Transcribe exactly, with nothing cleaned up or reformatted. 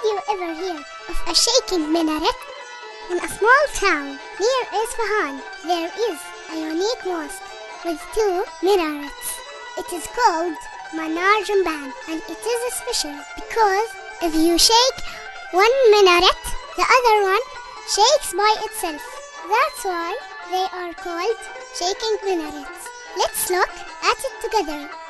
you ever hear of a shaking minaret? In a small town near Isfahan, there is a unique mosque with two minarets. It is called Manar Jamban, and it is special because if you shake one minaret, the other one shakes by itself. That's why they are called shaking minarets. Let's look at it together.